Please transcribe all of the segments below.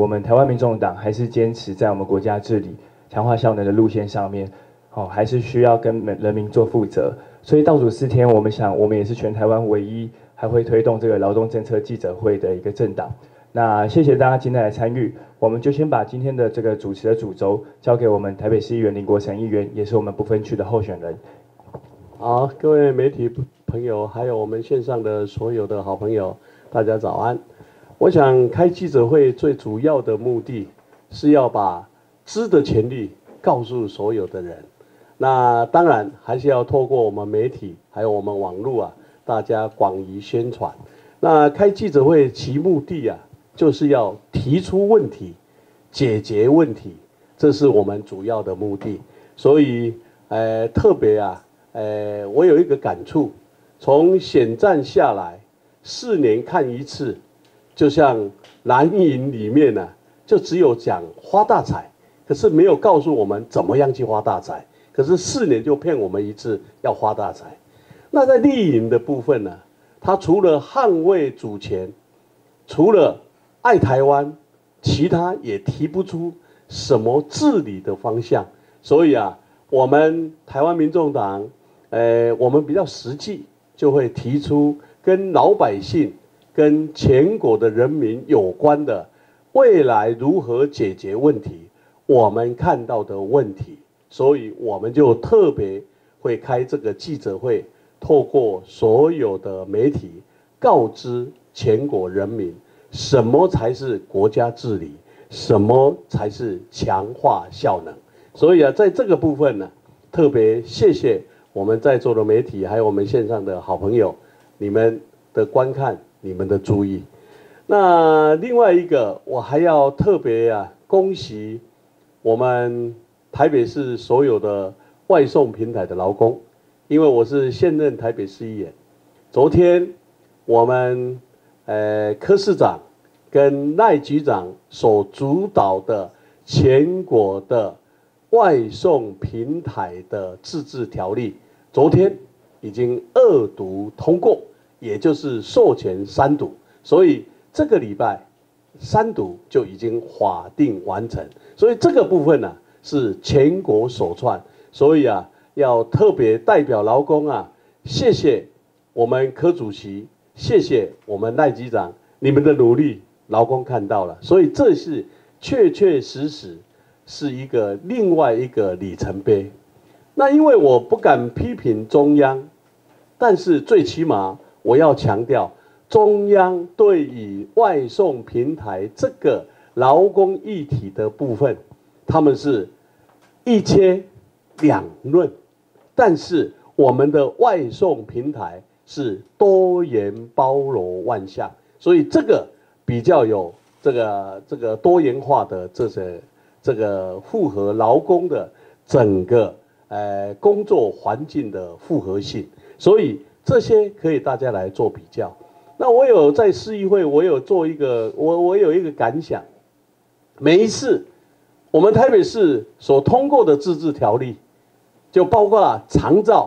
我们台湾民众党还是坚持在我们国家治理、强化效能的路线上面，还是需要跟人民做负责。所以倒数4天，我们也是全台湾唯一还会推动这个劳动政策记者会的一个政党。那谢谢大家今天来参与，我们就先把今天的这个主持的主轴交给我们台北市议员林国成议员，也是我们不分区的候选人。 好，各位媒体朋友，还有我们线上的所有的好朋友，大家早安。我想开记者会最主要的目的是要把知的权利告诉所有的人。那当然还是要透过我们媒体，还有我们网络大家广于宣传。那开记者会其目的就是要提出问题，解决问题，这是我们主要的目的。所以，特别我有一个感触，从选战下来，4年看一次，就像蓝营里面就只有讲发大财，可是没有告诉我们怎么样去发大财。可是4年就骗我们一次要发大财。那在绿营的部分他除了捍卫主权，除了爱台湾，其他也提不出什么治理的方向。所以我们台湾民众党，我们比较实际，就会提出跟老百姓、跟全国的人民有关的未来如何解决问题，我们看到的问题。所以我们就特别会开这个记者会，透过所有的媒体告知全国人民，什么才是国家治理，什么才是强化效能。所以在这个部分特别谢谢我们在座的媒体，还有我们线上的好朋友，你们的观看，你们的注意。那另外一个，我还要特别恭喜我们台北市所有的外送平台的劳工，因为我是现任台北市议员。昨天我们柯市长跟赖局长所主导的全国的外送平台的自治条例，昨天已经2读通过，也就是授权3读，所以这个礼拜3读就已经法定完成。所以这个部分是全国首创，所以要特别代表劳工谢谢我们柯主席，谢谢我们赖局长，你们的努力，劳工看到了，所以这是确确实实是另外一个里程碑。那因为我不敢批评中央，但是最起码我要强调，中央对于外送平台这个劳工议题的部分，他们是一切两论，但是我们的外送平台是多元包罗万象，所以这个比较有这个多元化的这个符合劳工的整个工作环境的复合性，所以这些可以大家来做比较。那我有在市议会，我有做我有一个感想，每一次我们台北市所通过的自治条例，就包括长照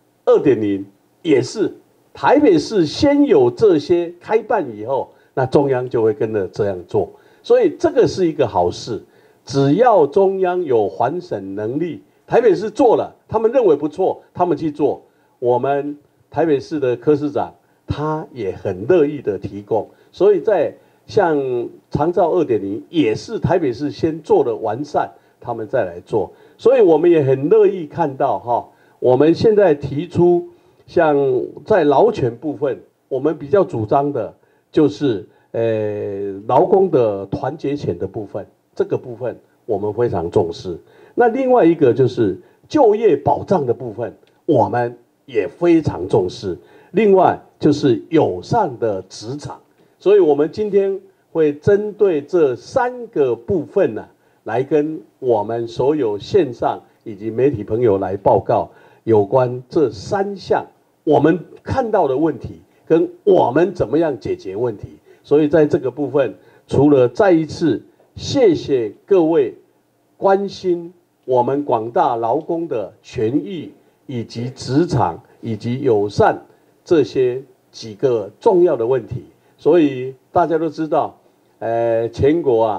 2.0，也是台北市先有这些开办以后，那中央就会跟着这样做，所以这个是一个好事。只要中央有环审能力，台北市做了，他们认为不错，他们去做，我们台北市的柯市长他也很乐意的提供。所以在像长照2.0也是台北市先做的完善，他们再来做，所以我们也很乐意看到我们现在提出像在劳权部分，我们比较主张的就是劳工的团结权的部分，这个部分我们非常重视。那另外一个就是就业保障的部分，我们也非常重视。另外就是友善的职场，所以我们今天会针对这3个部分来跟我们所有线上以及媒体朋友来报告有关这3项我们看到的问题跟我们怎么样解决问题。所以在这个部分，除了再一次谢谢各位关心我们广大劳工的权益以及职场以及友善这些几个重要的问题，所以大家都知道，全国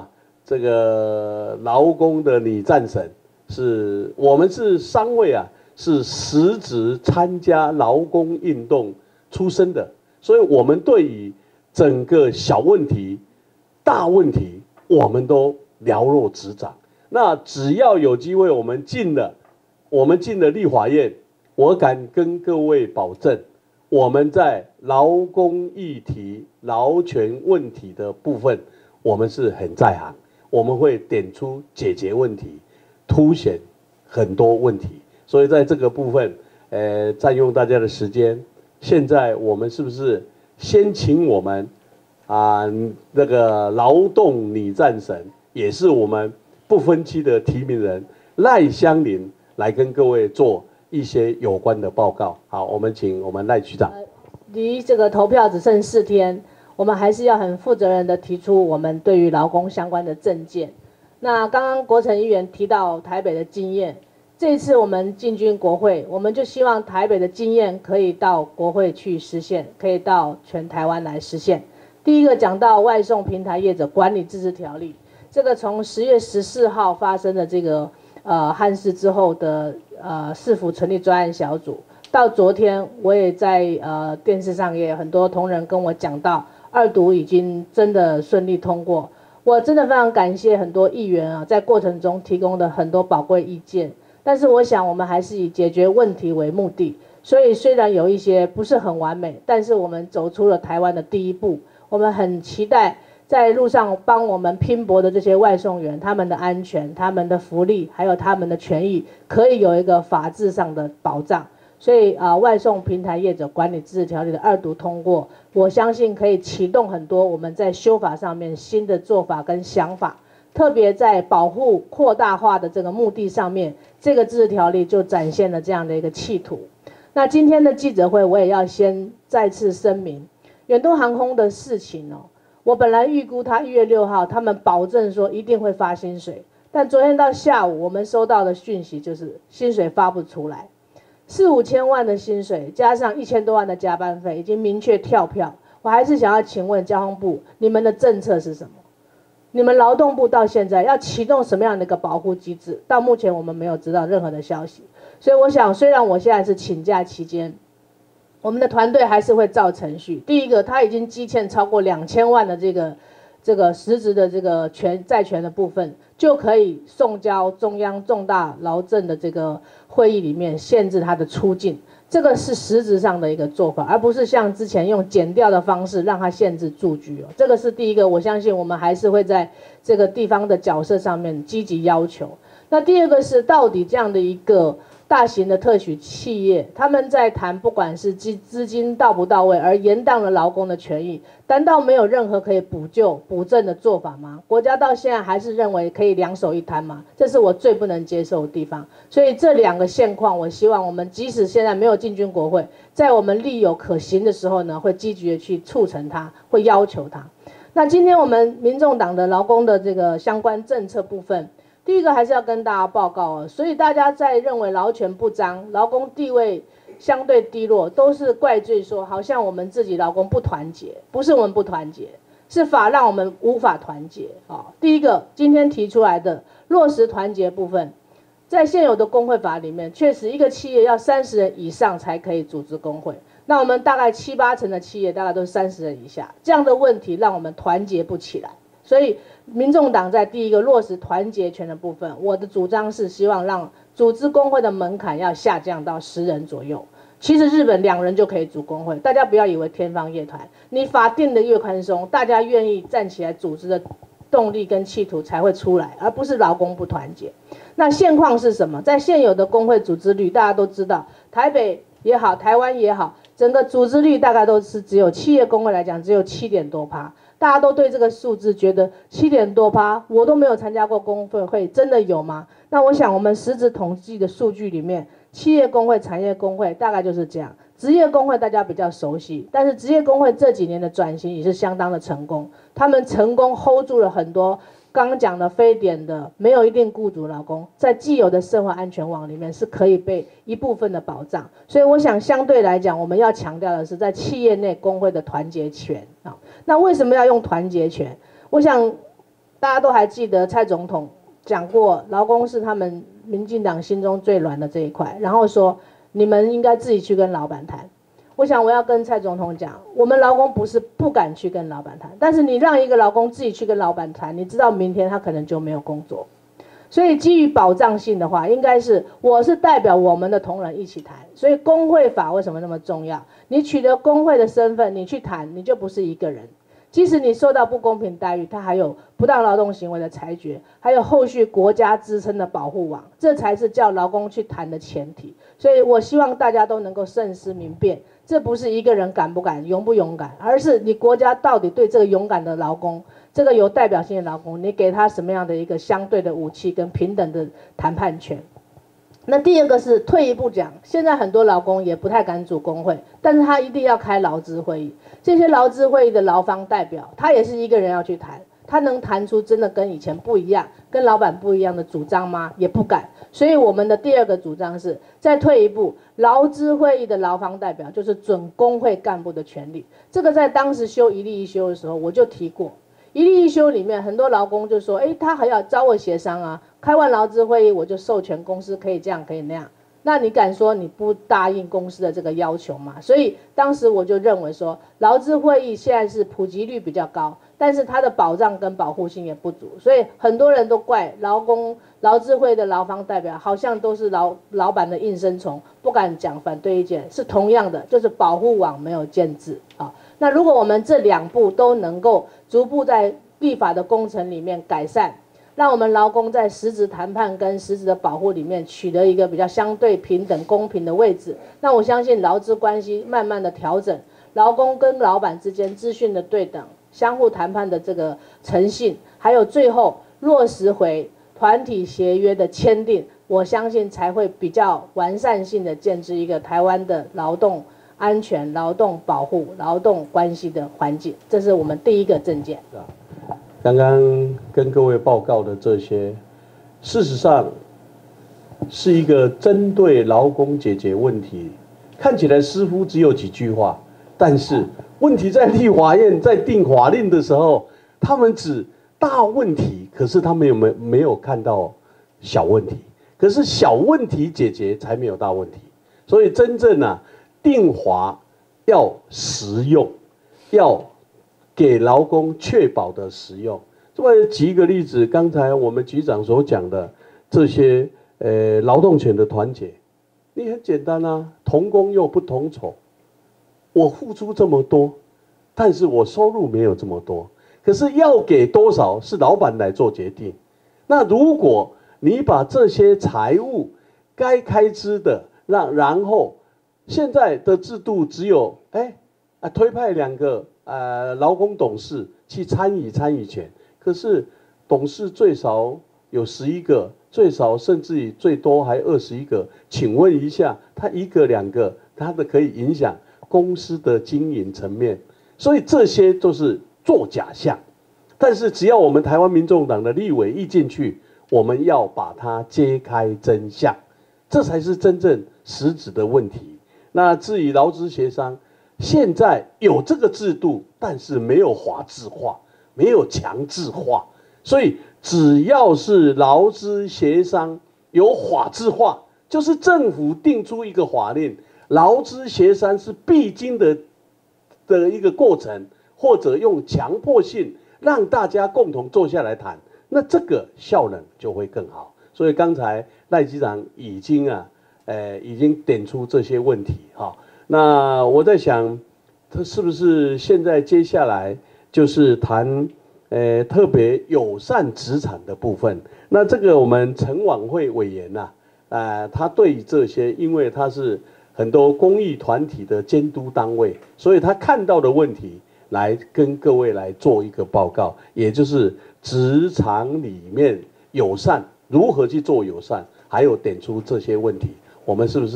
这个劳工的拟战审，我们是商会啊，是实质参加劳工运动出身的，所以我们对于整个小问题、大问题，我们都了若指掌。那只要有机会，我们进了立法院，我敢跟各位保证，我们在劳工议题、劳权问题的部分，我们是很在行，我们会点出解决问题，凸显很多问题。所以在这个部分，占用大家的时间，现在我们是不是先请我们那个劳动拟战审，也是我们不分区的提名人赖香伶来跟各位做一些有关的报告。好，我们请我们赖局长。 离这个投票只剩4天，我们还是要很负责任的提出我们对于劳工相关的政见。那刚刚国成议员提到台北的经验，这一次我们进军国会，我们就希望台北的经验可以到国会去实现，可以到全台湾来实现。第一个讲到外送平台业者管理自治条例，这个从10月14号发生的这个憾事之后的市府成立专案小组，到昨天我也在电视上也有很多同仁跟我讲到，2读已经真的顺利通过。我真的非常感谢很多议员在过程中提供的很多宝贵意见。但是我想我们还是以解决问题为目的，所以虽然有一些不是很完美，但是我们走出了台湾的第一步。我们很期待在路上帮我们拼搏的这些外送员，他们的安全、他们的福利，还有他们的权益，可以有一个法治上的保障。所以外送平台业者管理自治条例的2读通过，我相信可以启动很多我们在修法上面新的做法跟想法。特别在保护扩大化的这个目的上面，这个自治条例就展现了这样的一个企图。那今天的记者会，我也要先再次声明，远东航空的事情我本来预估他1月6号他们保证说一定会发薪水，但昨天到下午我们收到的讯息就是薪水发不出来，4、5千万的薪水加上1000多万的加班费，已经明确跳票。我还是想要请问交通部，你们的政策是什么？你们劳动部到现在要启动什么样的一个保护机制？到目前我们没有知道任何的消息，所以我想，虽然我现在是请假期间，我们的团队还是会照程序。第一个，他已经积欠超过2000万的这个实质的这个债权的部分，就可以送交中央重大劳政的这个会议里面限制他的出境。这个是实质上的一个做法，而不是像之前用减掉的方式让他限制住居这个是第一个，我相信我们还是会在这个地方的角色上面积极要求。那第二个是到底这样的一个大型的特许企业，他们在谈不管是资金到不到位，而延宕了劳工的权益，难道没有任何可以补救补正的做法吗？国家到现在还是认为可以两手一摊吗？这是我最不能接受的地方。所以这2个现况，我希望我们即使现在没有进军国会，在我们力有可行的时候呢，会积极的去促成它，会要求它。那今天我们民众党的劳工的这个相关政策部分，第一个还是要跟大家报告所以大家在认为劳权不彰、劳工地位相对低落，都是怪罪说好像我们自己劳工不团结，不是我们不团结，是法让我们无法团结第一个，今天提出来的落实团结部分，在现有的工会法里面，确实一个企业要30人以上才可以组织工会，那我们大概7、8成的企业大概都是30人以下，这样的问题让我们团结不起来。所以民众党在第一个落实团结权的部分，我的主张是希望让组织工会的门槛要下降到10人左右。其实日本2人就可以组工会，大家不要以为天方夜谭，你法定的越宽松，大家愿意站起来组织的动力跟企图才会出来，而不是劳工不团结。那现况是什么？在现有的工会组织率，大家都知道，台北也好，台湾也好，整个组织率大概都是只有企业工会来讲只有7点多%。大家都对这个数字觉得7点多%，我都没有参加过工会，真的有吗？那我想我们实质统计的数据里面，企业工会、产业工会大概就是这样。职业工会大家比较熟悉，但是职业工会这几年的转型也是相当的成功，他们成功 hold 住了很多刚刚讲的非典的没有一定雇主劳工，在既有的社会安全网里面是可以被一部分的保障。所以我想相对来讲，我们要强调的是在企业内工会的团结权那为什么要用团结权？我想大家都还记得蔡总统讲过，劳工是他们民进党心中最软的这一块，然后说你们应该自己去跟老板谈。我想我要跟蔡总统讲，我们劳工不是不敢去跟老板谈，但是你让一个劳工自己去跟老板谈，你知道明天他可能就没有工作。所以基于保障性的话，应该是我是代表我们的同仁一起谈。所以工会法为什么那么重要？你取得工会的身份，你去谈，你就不是一个人。即使你受到不公平待遇，它还有不当劳动行为的裁决，还有后续国家支撑的保护网，这才是叫劳工去谈的前提。所以我希望大家都能够慎思明辨，这不是一个人敢不敢、勇不勇敢，而是你国家到底对这个勇敢的劳工，这个有代表性的劳工，你给他什么样的一个相对的武器跟平等的谈判权。那第二个是退一步讲，现在很多劳工也不太敢组工会，但是他一定要开劳资会议。这些劳资会议的劳方代表，他也是一个人要去谈，他能谈出真的跟以前不一样、跟老板不一样的主张吗？也不敢。所以我们的第二个主张是，再退一步，劳资会议的劳方代表就是准工会干部的权利。这个在当时修一例一休的时候我就提过。一例一休里面，很多劳工就说：“他还要找我协商啊，开完劳资会议我就授权公司可以这样可以那样。”那你敢说你不答应公司的这个要求吗？所以当时我就认为说，劳资会议现在是普及率比较高，但是它的保障跟保护性也不足，所以很多人都怪劳资会的劳方代表好像都是老板的应声虫，不敢讲反对意见。是同样的，就是保护网没有建制啊。那如果我们这两步都能够逐步在立法的工程里面改善，让我们劳工在实质谈判跟实质的保护里面取得一个比较相对平等公平的位置，那我相信劳资关系慢慢的调整，劳工跟老板之间资讯的对等，相互谈判的这个诚信，还有最后落实回团体协约的签订，我相信才会比较完善性的建制一个台湾的劳动安全、劳动保护、劳动关系的环境。这是我们第一个政见。 刚刚跟各位报告的这些，事实上是一个针对劳工解决问题，看起来似乎只有几句话，但是问题在立法院在定法令的时候，他们指大问题，可是他们没有看到小问题，可是小问题解决才没有大问题。所以真正定法要实用，要给劳工确保的实用。这么举一个例子，刚才我们局长所讲的这些劳动权的团结，你很简单啊，同工又不同酬，我付出这么多，但是我收入没有这么多，可是要给多少是老板来做决定。那如果你把这些财务该开支的然后现在的制度只有推派2个劳工董事去参与权，可是董事最少有11个，最少甚至于最多还21个。请问一下，他1个2个，他的可以影响公司的经营层面，所以这些都是做假象。但是只要我们台湾民众党的立委一进去，我们要把它揭开真相，这才是真正实质的问题。那至于劳资协商，现在有这个制度，但是没有法制化，没有强制化，所以只要是劳资协商有法制化，就是政府定出一个法令，劳资协商是必经的一个过程，或者用强迫性让大家共同坐下来谈，那这个效能就会更好。所以刚才赖局长已经点出这些问题哈。那我在想，他是不是现在接下来就是谈特别友善职场的部分？那这个我们陈婉慧委员他对于这些，因为他是很多公益团体的监督单位，所以他看到的问题来跟各位来做一个报告，也就是职场里面友善如何去做友善，还有点出这些问题。我们是不是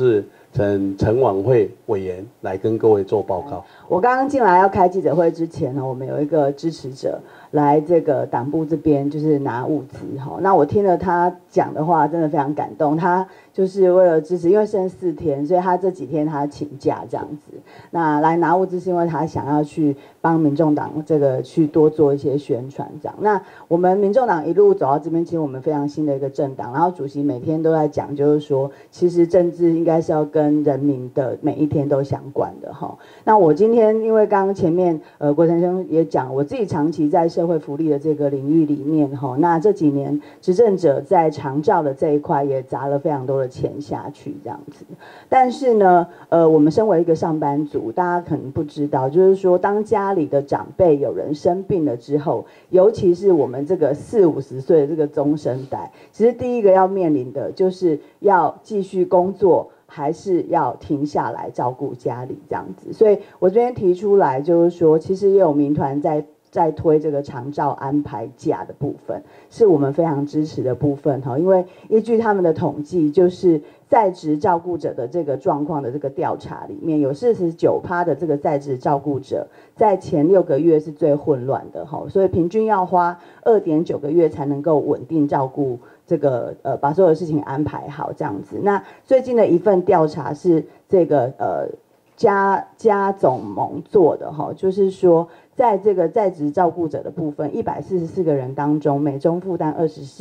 请陈婉慧委员来跟各位做报告。 我刚刚进来要开记者会之前呢，我们有一个支持者来这个党部这边，就是拿物资哈。那我听了他讲的话，真的非常感动。他就是为了支持，因为剩4天，所以他这几天他请假这样子。那来拿物资是因为他想要去帮民众党这个去多做一些宣传这样。那我们民众党一路走到这边，其实我们非常新的一个政党，然后主席每天都在讲，就是说其实政治应该是要跟人民的每一天都相关的哈。那我今天因为刚刚前面国成兄也讲，我自己长期在社会福利的这个领域里面哈，那这几年执政者在长照的这一块也砸了非常多的钱下去这样子。但是呢，我们身为一个上班族，大家可能不知道，就是说当家里的长辈有人生病了之后，尤其是我们这个40、50岁的这个中生代，其实第一个要面临的就是要继续工作，还是要停下来照顾家里这样子。所以我这边提出来就是说，其实也有民团在推这个长照安排假的部分，是我们非常支持的部分哈。因为依据他们的统计，就是在职照顾者的这个状况的这个调查里面，有49%的这个在职照顾者在前6个月是最混乱的哈，所以平均要花2.9个月才能够稳定照顾这个把所有的事情安排好这样子。那最近的一份调查是这个家总盟做的哈，就是说在这个在职照顾者的部分，144个人当中，每周负担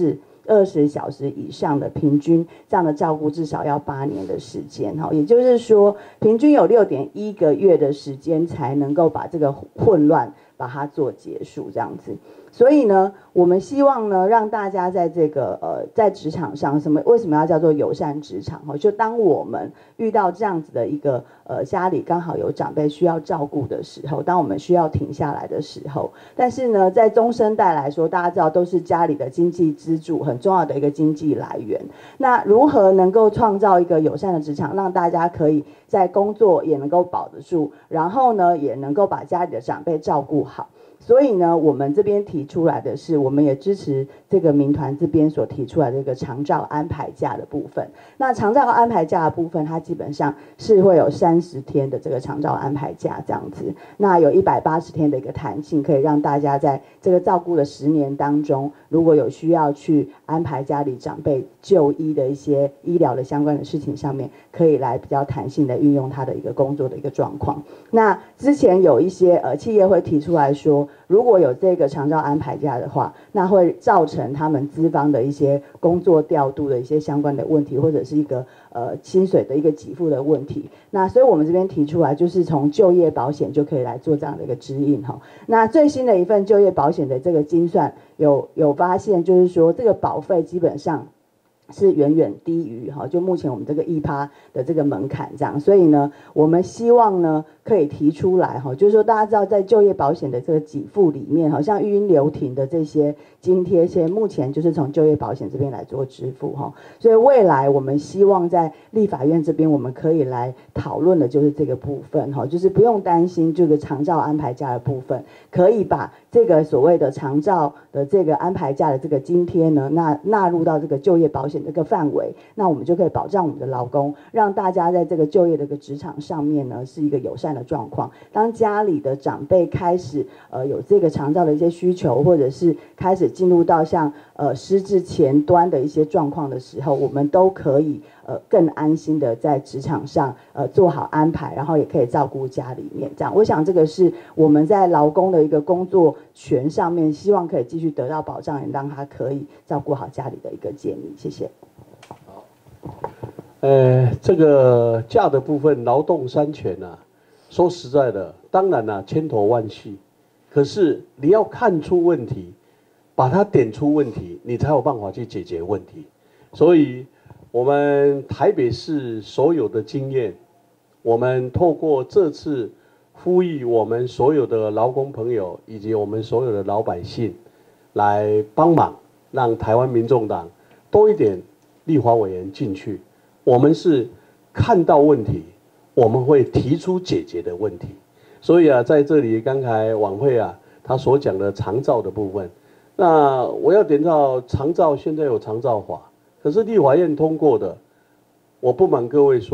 20小时以上的平均这样的照顾至少要8年的时间哈，也就是说平均有6.1个月的时间才能够把这个混乱把它做结束这样子。所以呢，我们希望呢，让大家在这个在职场上，为什么要叫做友善职场？就当我们遇到这样子的一个家里刚好有长辈需要照顾的时候，当我们需要停下来的时候，但是呢，在中生代来说，大家知道都是家里的经济支柱，很重要的一个经济来源。那如何能够创造一个友善的职场，让大家可以在工作也能够保得住，然后呢，也能够把家里的长辈照顾好？所以呢，我们这边提出来的是，我们也支持这个民团这边所提出来的一个长照安排假的部分。那长照安排假的部分，它基本上是会有30天的这个长照安排假这样子。那有180天的一个弹性，可以让大家在这个照顾的10年当中，如果有需要去安排家里长辈就医的一些医疗的相关的事情上面，可以来比较弹性的运用他的一个工作的一个状况。那之前有一些企业会提出来说，如果有这个长照安排假的话，那会造成他们资方的一些工作调度的一些相关的问题，或者是一个薪水的一个给付的问题。那所以我们这边提出来，就是从就业保险就可以来做这样的一个指引哈。那最新的一份就业保险的这个精算有发现，就是说这个保费基本上是远远低于哈，就目前我们这个1%的这个门槛这样，所以呢，我们希望呢可以提出来哈，就是说大家知道在就业保险的这个给付里面，好像育婴留停的这些津贴，现在目前就是从就业保险这边来做支付哈，所以未来我们希望在立法院这边我们可以来讨论的就是这个部分哈，就是不用担心这个长照安排假的部分，可以把这个所谓的长照的这个安排假的这个津贴呢，纳入到这个就业保险这个范围，那我们就可以保障我们的劳工，让大家在这个就业的一个职场上面呢是一个友善的状况。当家里的长辈开始有这个长照的一些需求，或者是开始进入到像失智前端的一些状况的时候，我们都可以更安心的在职场上做好安排，然后也可以照顾家里面这样。我想这个是我们在劳工的一个工作权上面，希望可以继续得到保障，也让他可以照顾好家里的一个建议。谢谢。 好，这个假的部分，劳动三权啊，说实在的，当然啦，千头万绪，可是你要看出问题，把它点出问题，你才有办法去解决问题。所以，我们台北市所有的经验，我们透过这次呼吁我们所有的劳工朋友以及我们所有的老百姓来帮忙，让台湾民众党多一点立法委员进去。我们是看到问题，我们会提出解决的问题。所以啊，在这里刚才晚会啊，他所讲的长照的部分，那我要点到长照，现在有长照法，可是立法院通过的，我不瞒各位说，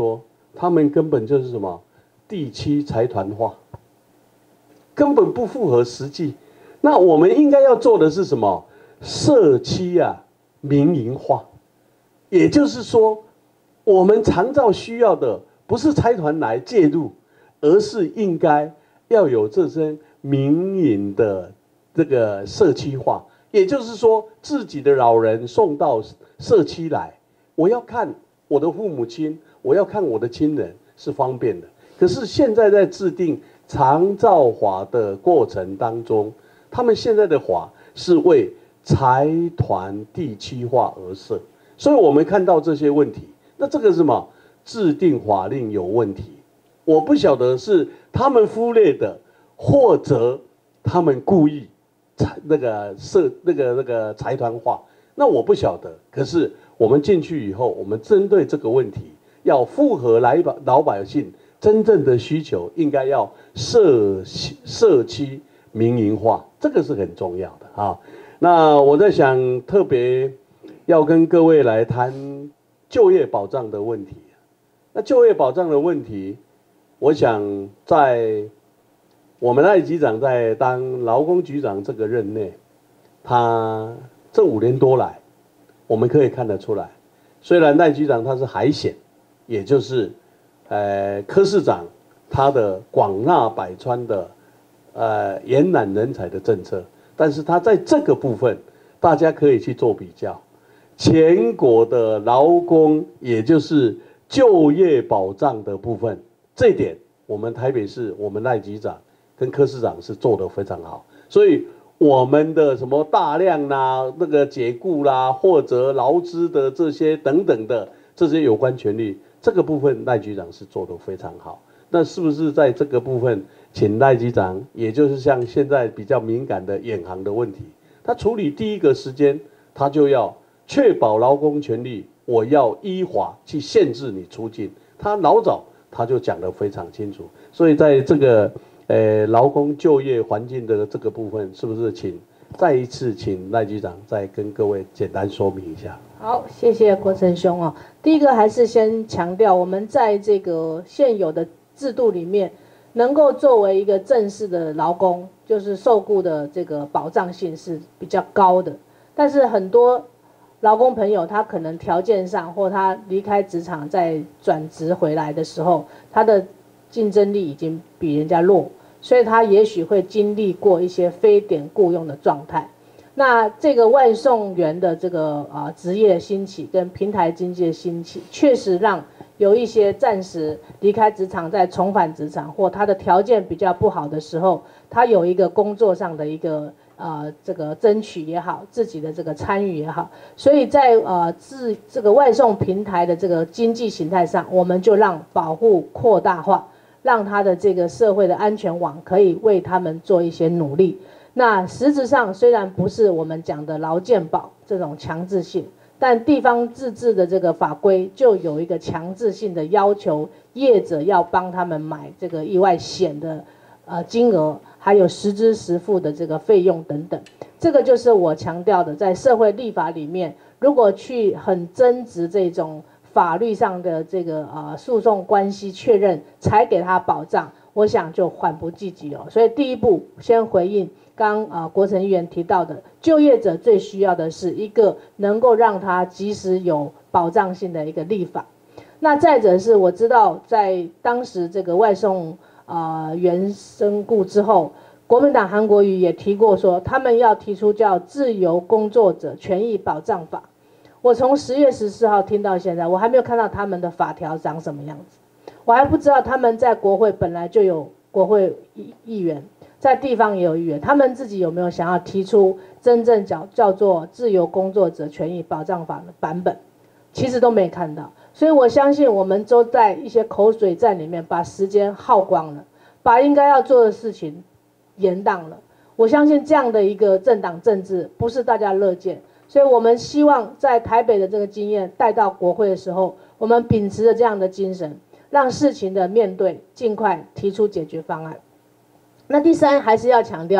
他们根本就是什么地区财团化，根本不符合实际。那我们应该要做的是什么？社区啊，民营化。也就是说，我们长照需要的不是财团来介入，而是应该要有这些民营的这个社区化。也就是说，自己的老人送到社区来，我要看我的父母亲，我要看我的亲人是方便的。可是现在在制定长照法的过程当中，他们现在的法是为财团地区化而设，所以我们看到这些问题。那这个是什么？制定法令有问题。我不晓得是他们忽略的，或者他们故意那个财团化，那我不晓得。可是我们进去以后，我们针对这个问题，要符合老百姓真正的需求，应该要社区民营化，这个是很重要的啊。那我在想，特别要跟各位来谈就业保障的问题。那就业保障的问题，我想在我们赖局长在当劳工局长这个任内，他这5年多来，我们可以看得出来，虽然赖局长他是海选，也就是柯市长他的广纳百川的延揽人才的政策，但是他在这个部分，大家可以去做比较，全国的劳工也就是就业保障的部分，这一点我们台北市我们赖局长跟柯市长是做得非常好，所以我们的什么大量啦、那个解雇啦，或者劳资的这些等等的这些有关权利，这个部分赖局长是做得非常好。那是不是在这个部分，请赖局长，也就是像现在比较敏感的远航的问题，他处理第一个时间，他就要确保劳工权利，我要依法去限制你出境。他老早他就讲得非常清楚，所以在这个劳工就业环境的这个部分，是不是再一次请赖局长再跟各位简单说明一下？ 好，谢谢国成兄哦。第一个还是先强调，我们在这个现有的制度里面，能够作为一个正式的劳工，就是受雇的这个保障性是比较高的。但是很多劳工朋友，他可能条件上或他离开职场再转职回来的时候，他的竞争力已经比人家弱，所以他也许会经历过一些非典雇用的状态。那这个外送员的这个职业兴起跟平台经济的兴起，确实让有一些暂时离开职场再重返职场，或他的条件比较不好的时候，他有一个工作上的一个这个争取也好，自己的这个参与也好，所以在这个外送平台的这个经济形态上，我们就让保护扩大化，让他的这个社会的安全网可以为他们做一些努力。那实质上虽然不是我们讲的劳健保这种强制性，但地方自治的这个法规就有一个强制性的要求，业者要帮他们买这个意外险的金额，还有实支实付的这个费用等等。这个就是我强调的，在社会立法里面，如果去很争执这种法律上的这个诉讼关系确认才给他保障，我想就缓不济急了。所以第一步先回应刚国成议员提到的，就业者最需要的是一个能够让他及时有保障性的一个立法。那再者是我知道在当时这个外送员身故之后，国民党韩国瑜也提过说，他们要提出叫自由工作者权益保障法。我从10月14号听到现在，我还没有看到他们的法条长什么样子，我还不知道他们在国会本来就有国会议员，在地方也有议员，他们自己有没有想要提出真正叫做自由工作者权益保障法的版本，其实都没看到。所以我相信我们都在一些口水战里面把时间耗光了，把应该要做的事情延宕了。我相信这样的一个政党政治不是大家乐见，所以我们希望在台北的这个经验带到国会的时候，我们秉持着这样的精神，让事情的面对尽快提出解决方案。那第三还是要强调，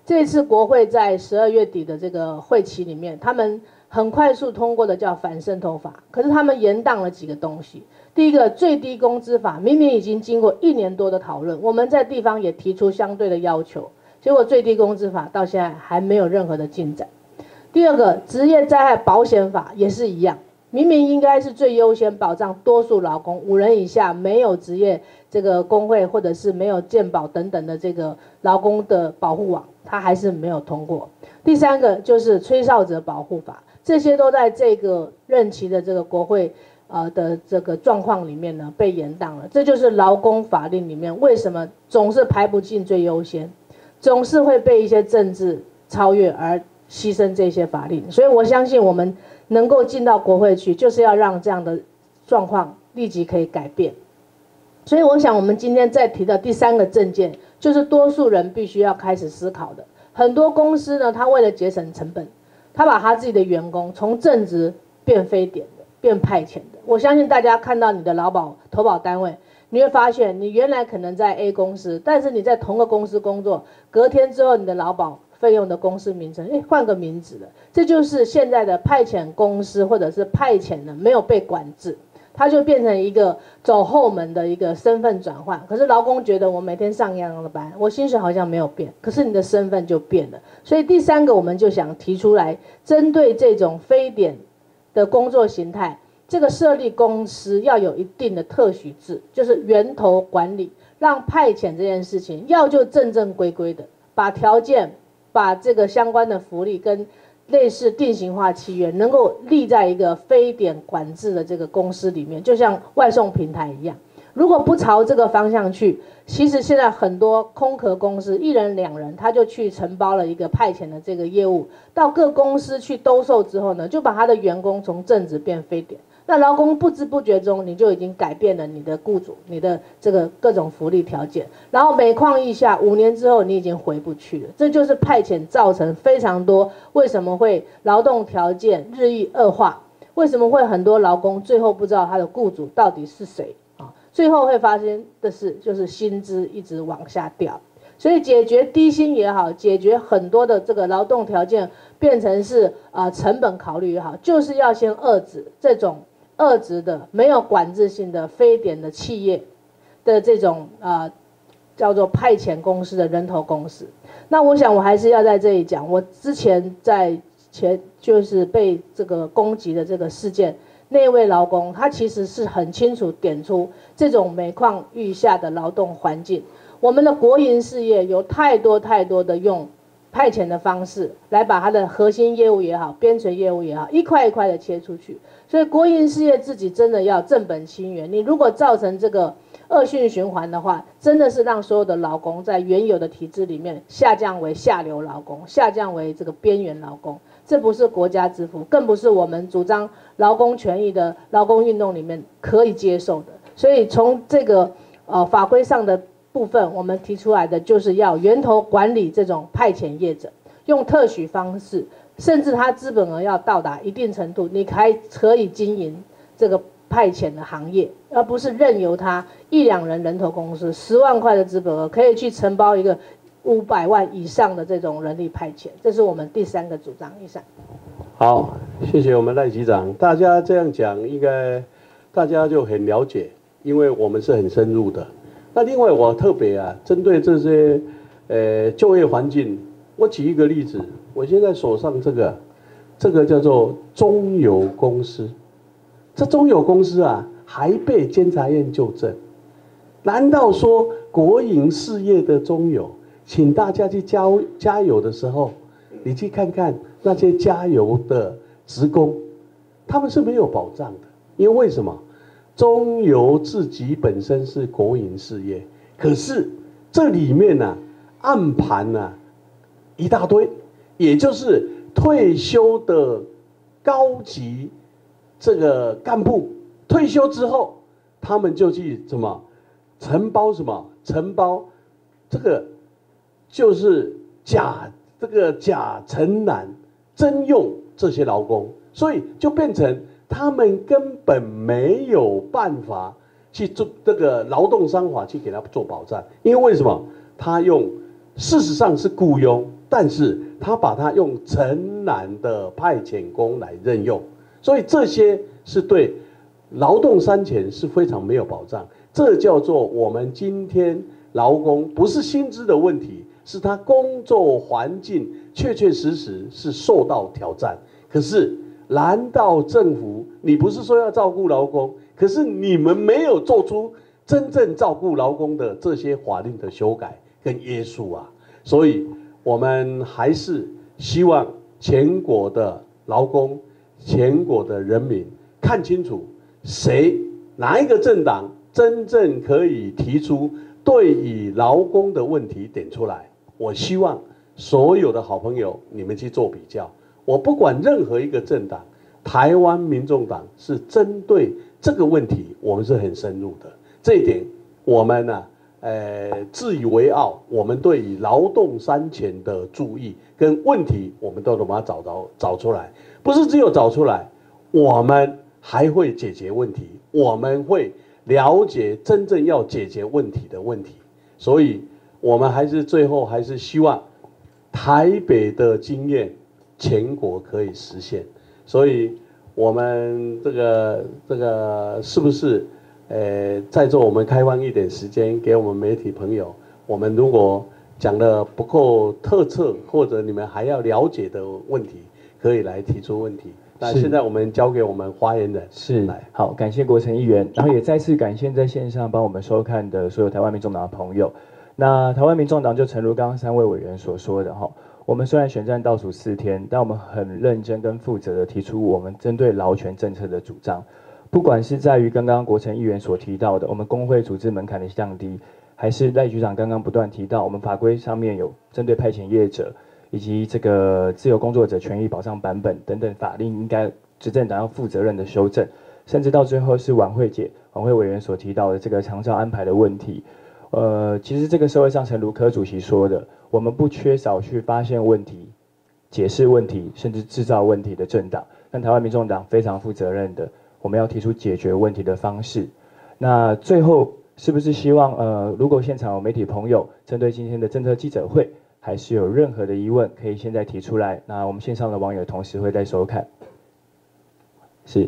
这一次国会在12月底的这个会期里面，他们很快速通过的叫反渗透法，可是他们延宕了几个东西。第一个，最低工资法明明已经经过1年多的讨论，我们在地方也提出相对的要求，结果最低工资法到现在还没有任何的进展。第二个，职业灾害保险法也是一样，明明应该是最优先保障多数劳工，5人以下没有职业这个工会或者是没有健保等等的这个劳工的保护网，它还是没有通过。第三个就是吹哨者保护法，这些都在这个任期的这个国会的这个状况里面呢被延宕了。这就是劳工法令里面为什么总是排不进最优先，总是会被一些政治超越而牺牲这些法令。所以我相信我们能够进到国会去，就是要让这样的状况立即可以改变。所以我想我们今天再提的第3个政见，就是多数人必须要开始思考的。很多公司呢，他为了节省成本，他把他自己的员工从正职变非典的，变派遣的。我相信大家看到你的投保单位，你会发现你原来可能在 A 公司，但是你在同个公司工作，隔天之后你的劳保费用的公司名称，换个名字了。这就是现在的派遣公司或者是派遣呢没有被管制，它就变成一个走后门的一个身份转换。可是劳工觉得我每天上一样的班，我薪水好像没有变，可是你的身份就变了。所以第3个我们就想提出来，针对这种非典的工作形态，这个设立公司要有一定的特许制，就是源头管理，让派遣这件事情要就正正规规的，把条件把这个相关的福利跟类似定型化契约能够立在一个非典管制的这个公司里面，就像外送平台一样。如果不朝这个方向去，其实现在很多空壳公司1人2人他就去承包了一个派遣的这个业务，到各公司去兜售之后呢，就把他的员工从正职变非典。那劳工不知不觉中，你就已经改变了你的雇主，你的这个各种福利条件，然后每况愈下，5年之后你已经回不去了。这就是派遣造成非常多为什么会劳动条件日益恶化，为什么会很多劳工最后不知道他的雇主到底是谁啊？最后会发生的事就是薪资一直往下掉。所以解决低薪也好，解决很多的这个劳动条件变成是成本考虑也好，就是要先遏制这种遏制的没有管制性的非典的企业的这种叫做派遣公司的人头公司。那我想我还是要在这里讲，我之前就是被这个攻击的这个事件，那位劳工他其实是很清楚点出这种每况愈下的劳动环境。我们的国营事业有太多的用派遣的方式来把它的核心业务也好，边陲业务也好，一块一块的切出去。所以国营事业自己真的要正本清源。你如果造成这个恶性循环的话，真的是让所有的劳工在原有的体制里面下降为下流劳工，下降为这个边缘劳工。这不是国家之福，更不是我们主张劳工权益的劳工运动里面可以接受的。所以从这个法规上的部分，我们提出来的就是要源头管理这种派遣业者，用特许方式，甚至他资本额要到达一定程度，你还可以经营这个派遣的行业，而不是任由他1、2人人头公司10万块的资本额可以去承包一个500万以上的这种人力派遣。这是我们第3个主张。以上。 好，谢谢我们赖局长。大家这样讲，应该大家就很了解，因为我们是很深入的。那另外我特别针对这些就业环境，我举一个例子，我现在手上这个叫做中油公司，这中油公司还被监察院纠正。难道说国营事业的中油，请大家去加油的时候，你去看看那些加油的职工，他们是没有保障的，因为什么？中油自己本身是国营事业，可是这里面暗盘一大堆，也就是退休的高级这个干部退休之后，他们就去承包承包这个就是假承揽征用这些劳工，所以就变成他们根本没有办法去做这个劳动商法去给他做保障，因为为什么？他用事实上是雇佣， 但是他把它用承揽的派遣工来任用，所以这些是对劳动三权是非常没有保障。这叫做我们今天劳工不是薪资的问题，是他工作环境确确实实是受到挑战。可是难道政府你不是说要照顾劳工，可是你们没有做出真正照顾劳工的这些法令的修改跟约束啊？所以我们还是希望全国的劳工、全国的人民看清楚，哪一个政党真正可以提出对于劳工的问题点出来。我希望所有的好朋友你们去做比较。我不管任何一个政党，台湾民众党是针对这个问题，我们是很深入的。这一点我们呢，自以为傲。我们对于劳动三权的注意跟问题，我们都能把它找出来。不是只有找出来，我们还会解决问题，我们会了解真正要解决问题的问题。所以，我们最后还是希望台北的经验，全国可以实现。所以，我们这个是不是？在座我们开放一点时间给我们媒体朋友，我们如果讲的不够透彻，或者你们还要了解的问题，可以来提出问题。那现在我们交给我们发言人。 是，好，感谢国成议员，然后也再次感谢在线上帮我们收看的所有台湾民众党的朋友。那台湾民众党就诚如刚刚3位委员所说的哈，我们虽然选战倒数4天，但我们很认真跟负责的提出我们针对劳权政策的主张。不管是在于刚刚国成议员所提到的我们工会组织门槛的降低，还是赖局长刚刚不断提到我们法规上面有针对派遣业者以及这个自由工作者权益保障版本等等法令应该执政党要负责任的修正，甚至到最后是晚会委员所提到的这个长照安排的问题。其实这个社会上，诚如柯主席说的，我们不缺少去发现问题、解释问题，甚至制造问题的政党。但台湾民众党非常负责任的，我们要提出解决问题的方式。那最后是不是希望如果现场有媒体朋友针对今天的政策记者会，还是有任何的疑问，可以现在提出来。那我们线上的网友同时会在收看。是，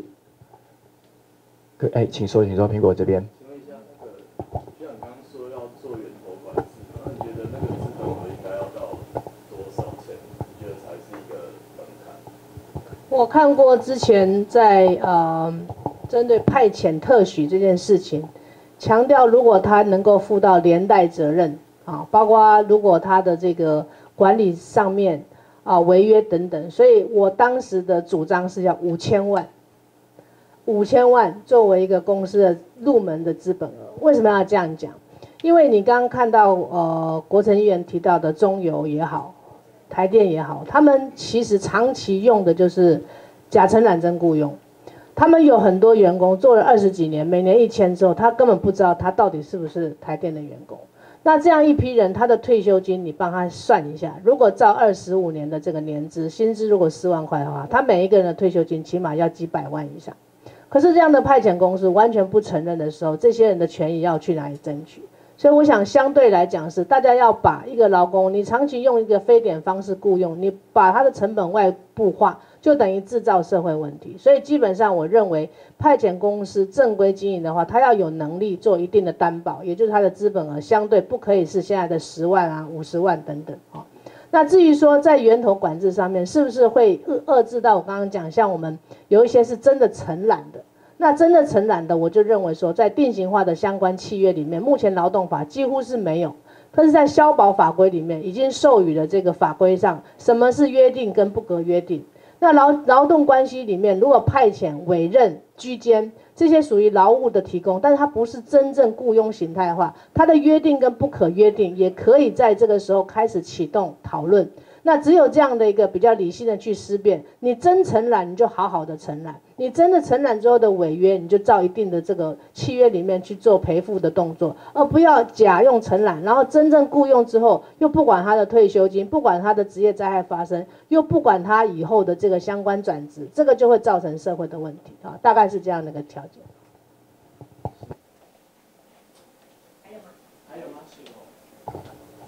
请说，苹果这边。 请问一下，就像你刚刚说要做源头管制，那你觉得那个资本额应该要到多少钱？你觉得才是一个门槛？ 我看过之前在针对派遣特许这件事情，强调如果他能够负到连带责任啊，包括如果他的这个管理上面违约等等，所以我当时的主张是要5000万。5000万作为一个公司的入门的资本额，为什么要这样讲？因为你刚刚看到国成议员提到的中油也好，台电也好，他们其实长期用的就是假承揽真雇佣。他们有很多员工做了20几年，每年1000之后，他根本不知道他到底是不是台电的员工。那这样一批人，他的退休金你帮他算一下，如果照25年的这个年资，薪资如果4万块的话，他每一个人的退休金起码要几百万以上。可是这样的派遣公司完全不承认的时候，这些人的权益要去哪里争取？所以我想相对来讲是大家要把一个劳工，你长期用一个非典方式雇佣，你把他的成本外部化，就等于制造社会问题。所以基本上我认为派遣公司正规经营的话，他要有能力做一定的担保，也就是他的资本额相对不可以是现在的10万啊、50万等等啊。那至于说在源头管制上面，是不是会遏制到我刚刚讲，像我们有一些是真的承揽的，那真的承揽的，我就认为说，在定型化的相关契约里面，目前劳动法几乎是没有，可是在消保法规里面已经授予了这个法规上，什么是约定跟不可约定。那劳动关系里面，如果派遣、委任、居间这些属于劳务的提供，但是它不是真正雇佣形态的话，它的约定跟不可约定也可以在这个时候开始启动讨论。那只有这样的一个比较理性的去思辨，你真承揽你就好好的承揽，你真的承揽之后的违约，你就照一定的这个契约里面去做赔付的动作，而不要假用承揽，然后真正雇佣之后又不管他的退休金，不管他的职业灾害发生，又不管他以后的这个相关转职，这个就会造成社会的问题啊，大概是这样的一个条件。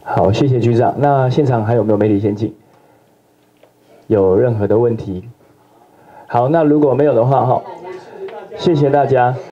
好，谢谢局长。那现场还有没有媒体先进？有任何的问题？好，那如果没有的话，哈，谢谢大家。